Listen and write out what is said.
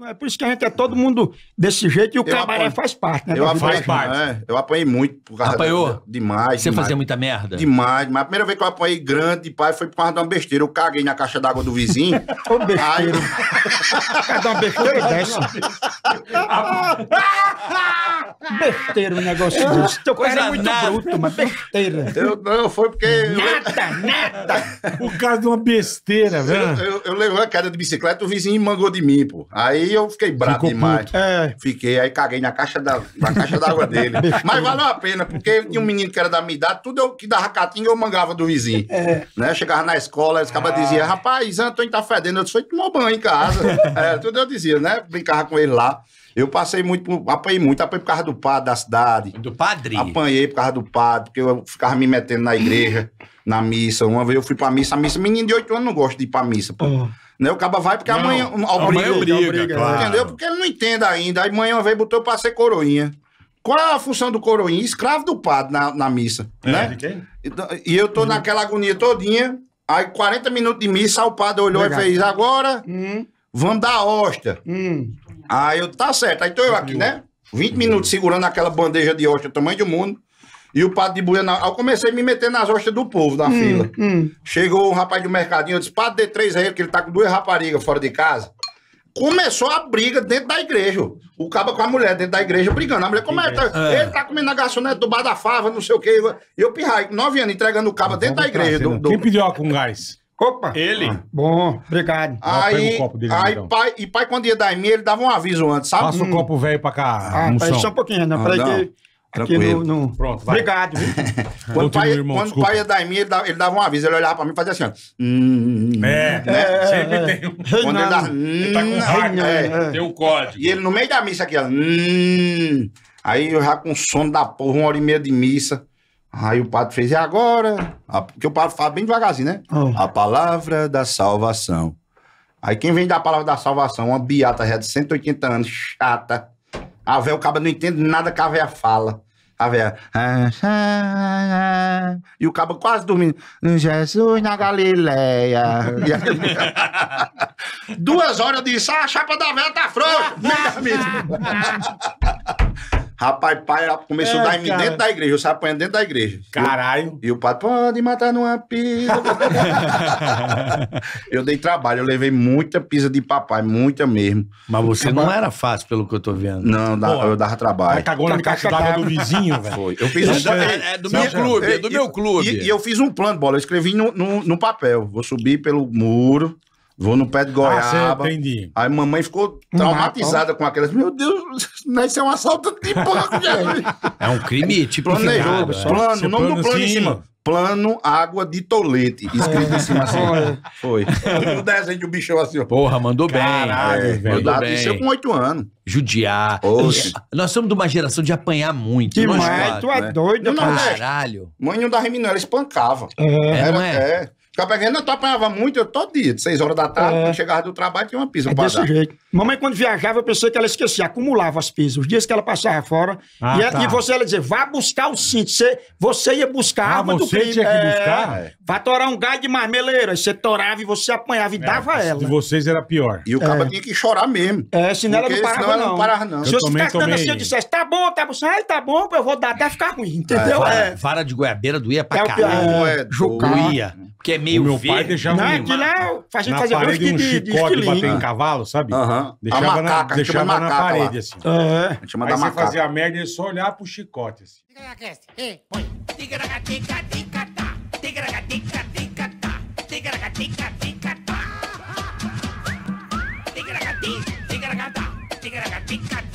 É por isso que a gente é todo mundo desse jeito e o cabaré faz parte, né? Eu apanhei muito por causa Apanhou? Demais. Você fazia muita merda? Demais. Mas a primeira vez que eu apanhei grande, pai, foi por causa de uma besteira. Eu caguei na caixa d'água do vizinho. Ô, besteira. Cada uma besteira dessa. Besteira um negócio desse. Teu cara é muito bruto, mas besteira. Não, foi porque... Nada. Por causa de uma besteira, velho. Eu levei a queda de bicicleta, o vizinho mangou de mim, pô. Aí eu fiquei bravo demais. Fiquei, aí caguei na caixa d'água dele. Mas valeu a pena, porque tinha um menino que era da minha idade, tudo que dava catinga eu mangava do vizinho. Né? Chegava na escola, os cabas diziam, rapaz, Antônio tá fedendo. Eu disse, foi tomar banho em casa. Tudo eu dizia, né? Brincava com ele lá. Eu passei apanhei por causa do padre da cidade. Do padre? Apanhei por causa do padre, porque eu ficava me metendo na igreja, na missa. Uma vez eu fui pra missa, menino de 8 anos não gosta de ir pra missa, pô. Né? O cara vai porque amanhã obriga, claro. Entendeu? Porque ele não entende ainda. Aí amanhã uma vez botou eu pra ser coroinha. Qual é a função do coroinha? Escravo do padre na missa, né? E eu tô naquela agonia todinha, aí 40 minutos de missa, o padre olhou e fez, agora vamos dar a hóstia. Aí eu, tá certo, aí tô eu aqui, né? 20 minutos segurando aquela bandeja de hóstia, tamanho do mundo, e o padre de buia, aí eu comecei a me meter nas hóstias do povo, da fila. Chegou um rapaz do mercadinho, eu disse, padre, dê 3 aí, que ele tá com 2 raparigas fora de casa. Começou a briga dentro da igreja. O caba com a mulher dentro da igreja brigando. A mulher, como é? Ele tá comendo a garçonete do bar da fava, não sei o quê. Eu pirrai, 9 anos, entregando o caba dentro da igreja. Quem pediu água com gás? Opa! Ele? Bom, obrigado. Aí, então. pai, quando ia dar em mim, ele dava um aviso antes, sabe? Passa o copo velho pra cá. Peraí só um pouquinho, não. Peraí que... Aqui no... Pronto, vai. Obrigado. Quando o pai ia dar em mim, ele dava um aviso. Ele olhava pra mim e fazia assim, ó. Sempre tem um... Quando ele dava... Ele tá com raiva, tem um código. E ele no meio da missa aqui, ó. Aí eu já com sono da porra, 1h30 de missa. Aí o padre fez, e agora? Porque o padre fala bem devagarzinho, né? A palavra da salvação. Aí quem vem da palavra da salvação? Uma beata já de 180 anos, chata. A véia, o cara não entende nada que a véia fala. A véia... E o cabo quase dormindo. Jesus na Galileia. 2 horas eu disse, a chapa da véia tá frouxa. Rapaz, pai começou a dar em mim dentro da igreja. Eu saí apanhando dentro da igreja. Caralho. E o padre, pode matar numa pizza. Eu dei trabalho, eu levei muita pizza de papai, muita mesmo. Mas você não era fácil, pelo que eu tô vendo. Não, eu dava trabalho. Aí cagou na caixa d'água do vizinho, velho. Foi. Eu fiz do meu clube. E eu fiz um plano, bola. Eu escrevi no papel. Vou subir pelo muro. Vou no pé de goiaba. Entendi. Aí mamãe ficou traumatizada com aquelas. Meu Deus, isso é um assalto de banco, gente. É um crime tipo Planejou. Plano, o nome do plano em cima. Plano Água de Tolete. Escrito em cima assim. Foi. O desenho de um bichão assim, ó. Porra, mandou bem. Caralho, velho. Mandou bem. Isso eu com 8 anos. Judiar. Nós somos de uma geração de apanhar muito. Que mais? Tu é doido, caralho. Mãe não dava em mim, não. Ela espancava. Não é? Ficava pegando, tu apanhava muito, eu todo dia, de 6 horas da tarde, quando chegava do trabalho, tinha uma pizza pra dar. Desse jeito. Mamãe, quando viajava, eu pensei que ela esquecia, acumulava as pizzas. Os dias que ela passava fora, e você ela dizia, vá buscar o cinto. Você ia buscar a arma do crime. Você tinha que buscar? Vai torar um gás de marmeleiro. Aí você torava e você apanhava e dava ela. De vocês era pior. E o cara tinha que chorar mesmo. Senão ela não parava, não. Se você ficasse dando assim, eu dissesse, tá bom, tá bom, eu vou dar até ficar ruim, entendeu? Vara de goiabeira doía pra caralho. Doía. Porque é meio meu pai deixava fazia parede um chicote de bater em cavalo, sabe? Deixava na parede, assim. A gente chama da Aí você macaca. fazia merda e ele só olhava pro chicote, assim. Tica